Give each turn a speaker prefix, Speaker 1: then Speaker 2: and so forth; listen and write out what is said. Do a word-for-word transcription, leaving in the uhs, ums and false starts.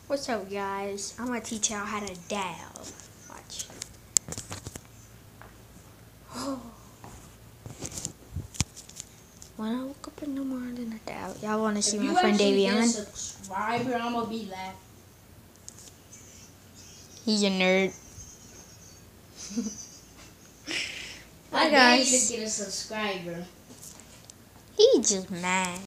Speaker 1: What's up, guys? I'm gonna teach y'all how to dial. Watch. Oh. When I woke up in the morning, I dial. Y'all wanna see
Speaker 2: if
Speaker 1: my friend Davion?
Speaker 2: If you subscriber, I'm gonna be laughing.
Speaker 1: He's a nerd.
Speaker 2: Hi
Speaker 1: guys.
Speaker 2: to get a subscriber.
Speaker 1: He just mad.